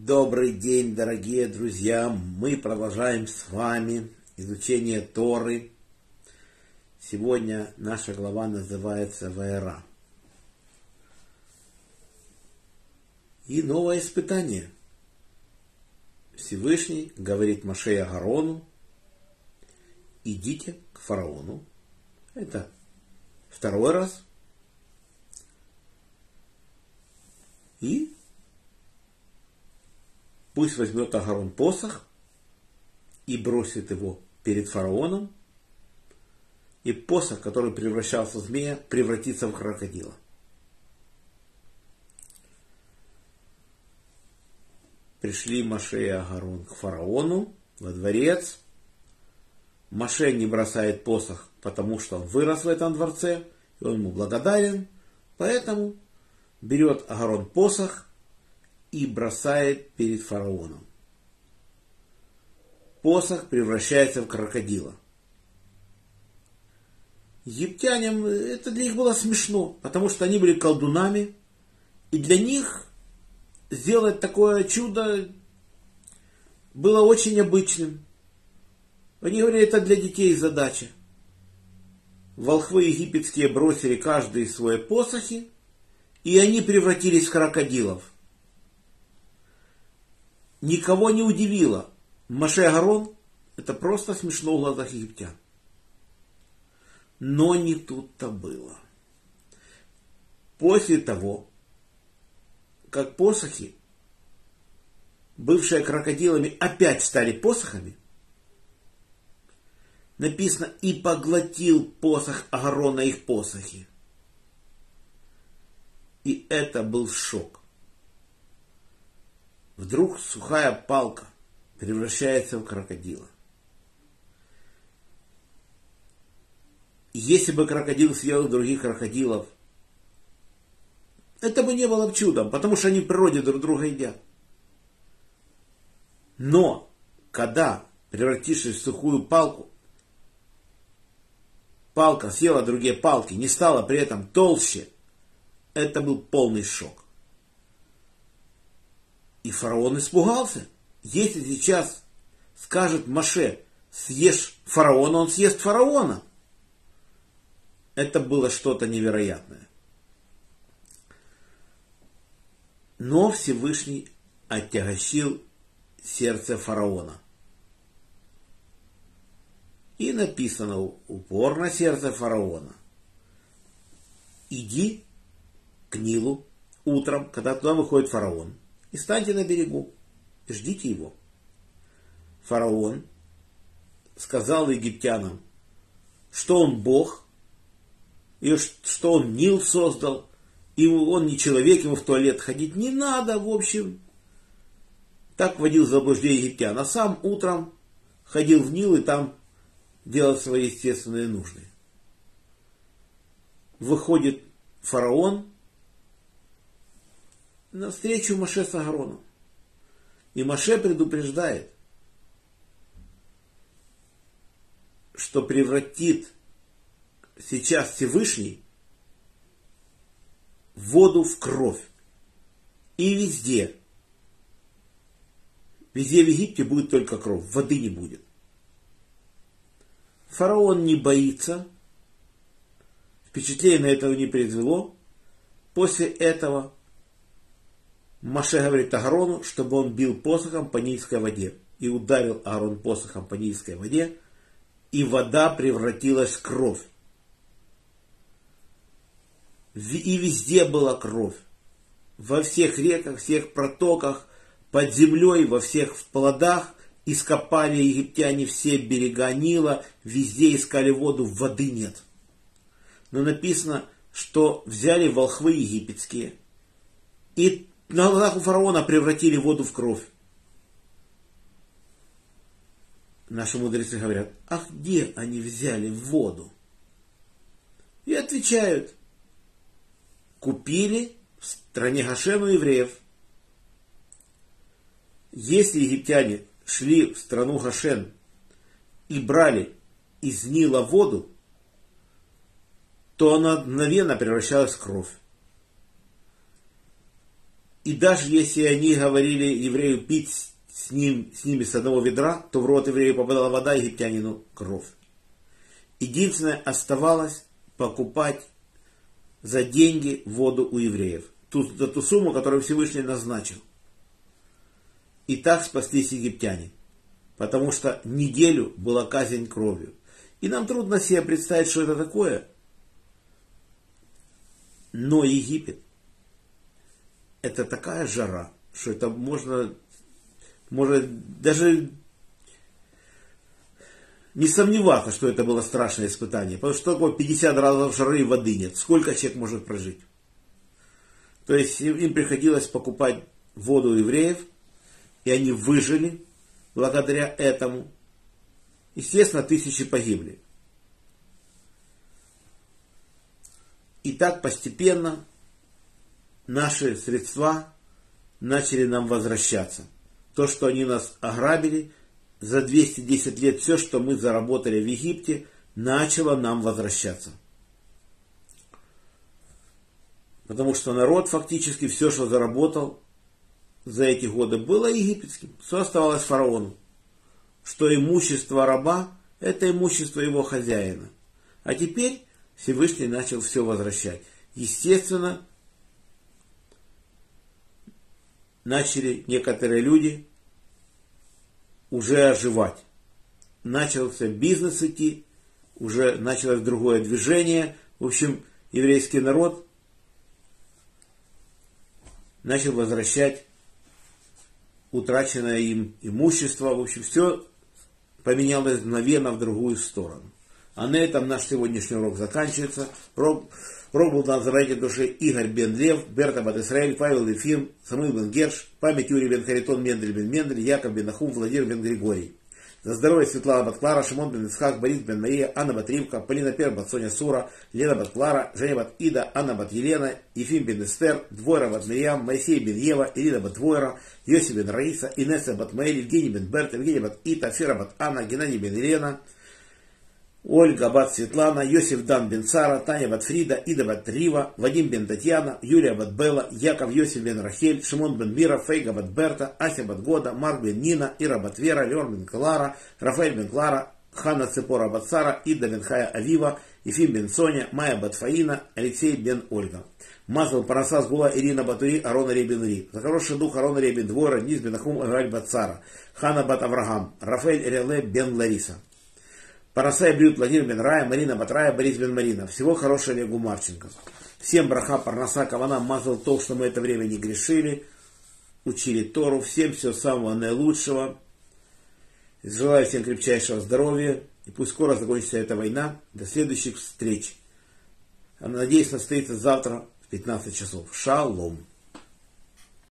Добрый день, дорогие друзья! Мы продолжаем с вами изучение Торы. Сегодня наша глава называется Ваэра. И новое испытание. Всевышний говорит Моше и Аарону: идите к фараону. Это второй раз. И пусть возьмет Аарон посох и бросит его перед фараоном, и посох, который превращался в змея, превратится в крокодила. Пришли Моше и Аарон к фараону во дворец. Моше не бросает посох, потому что он вырос в этом дворце, и он ему благодарен, поэтому берет Аарон посох и бросает перед фараоном. Посох превращается в крокодила. Египтянам это для них было смешно, потому что они были колдунами, и для них сделать такое чудо было очень обычным. Они говорили, это для детей задача. Волхвы египетские бросили каждый свои посохи, и они превратились в крокодилов. Никого не удивило. Моше и Аарон — это просто смешно в глазах египтян. Но не тут-то было. После того, как посохи, бывшие крокодилами, опять стали посохами, написано: и поглотил посох Аарона их посохи. И это был шок. Вдруг сухая палка превращается в крокодила. Если бы крокодил съел других крокодилов, это бы не было чудом, потому что они в природе друг друга едят. Но, когда, превратившись в сухую палку, палка съела другие палки, не стала при этом толще, это был полный шок. И фараон испугался. Если сейчас скажет Моше: съешь фараона, он съест фараона. Это было что-то невероятное. Но Всевышний оттягощил сердце фараона. И написано упор на сердце фараона: иди к Нилу утром, когда туда выходит фараон, и станьте на берегу, и ждите его. Фараон сказал египтянам, что он Бог, и что он Нил создал, и он не человек, ему в туалет ходить не надо, в общем. Так вводил в заблуждение египтян. А сам утром ходил в Нил и там делал свои естественные нужды. Выходит фараон навстречу Моше с Аароном. И Моше предупреждает, что превратит сейчас Всевышний воду в кровь. И везде в Египте будет только кровь, воды не будет. Фараон не боится, впечатление на этого не произвело. После этого Моше говорит Аарону, чтобы он бил посохом по Нильской воде. И ударил Аарон посохом по Нильской воде, и вода превратилась в кровь. И везде была кровь. Во всех реках, всех протоках, под землей, во всех плодах ископали египтяне все берега Нила, везде искали воду, воды нет. Но написано, что взяли волхвы египетские и на глазах у фараона превратили воду в кровь. Наши мудрецы говорят: а где они взяли воду? И отвечают: купили в стране Гошен у евреев. Если египтяне шли в страну Гошен и брали из Нила воду, то она мгновенно превращалась в кровь. И даже если они говорили еврею пить с ними с одного ведра, то в рот еврею попадала вода, египтянину кровь. Единственное, оставалось покупать за деньги воду у евреев. За ту сумму, которую Всевышний назначил. И так спаслись египтяне. Потому что неделю была казнь кровью. И нам трудно себе представить, что это такое. Но Египет — это такая жара, что это можно даже не сомневаться, что это было страшное испытание. Потому что такое 50 градусов жары и воды нет. Сколько человек может прожить? То есть им приходилось покупать воду у евреев, и они выжили благодаря этому. Естественно, тысячи погибли. И так постепенно наши средства начали нам возвращаться. То, что они нас ограбили, за 210 лет все, что мы заработали в Египте, начало нам возвращаться. Потому что народ фактически все, что заработал за эти годы, было египетским. Все оставалось фараону. Что имущество раба — это имущество его хозяина. А теперь Всевышний начал все возвращать. Естественно, начали некоторые люди уже оживать. Начался бизнес идти, уже началось другое движение. В общем, еврейский народ начал возвращать утраченное им имущество. В общем, все поменялось мгновенно в другую сторону. А на этом наш сегодняшний урок заканчивается. Урок был дан за ради души Игорь бен Лев, Берта бат Исраэль, Павел Ефим, Самуил бен Герш, память Юрий бен Харитон, Мендель бен Мендель, Яков бен Нахум, Владимир бен Григорий. За здоровье Светлана бат Клара, Шимон бен Ицхак, Борис бен Мария, Анна бат Ривка, Полина Пер бат Соня Сура, Лена бат Клара, Женя бат Ида, Анна бат Елена, Ефим бен Эстер, Двойра бат Мирьям, Моисей бен Ева, Ирина бат Двойра, Йосиф бен Раиса, Инесса бат Маэль, Евгений бен Берт, Евгений бат Ита, Фера бат Анна, Геннадий бен Елена, Ольга бат Светлана, Йосиф дан бен Сара, Таня бат Фрида, Ида бат Рива, Вадим бен Татьяна, Юлия бат Белла, Яков Йосиф бен Рахель, Шимон бен Мира, Фейга бат Берта, Ася бат Года, Марк бен Нина, Ира бат Вера, Леон бен Клара, Рафаэль бен Клара, Ханна Цепора бат Сара, Ида бен Хая Авива, Ефим бен Соня, Майя бат Фаина, Алексей бен Ольга. Мазал Парасас Гула, Ирина Батури, Арона Ребен Ри. За хороший дух Арона Ребен Двора, Низ бен Ахум, Аваль бат Сара, Ханна бат Авраам, Рафаэль Реле бен Лариса. Парасай Брют, Владимир бен Рая, Марина Батрая, Борис бен Марина. Всего хорошего Олегу Марченко. Всем браха, парнаса, кавана, мазал то, что мы это время не грешили, учили Тору. Всем всего самого наилучшего. Желаю всем крепчайшего здоровья. И пусть скоро закончится эта война. До следующих встреч. Надеюсь, состоится завтра в 15 часов. Шалом.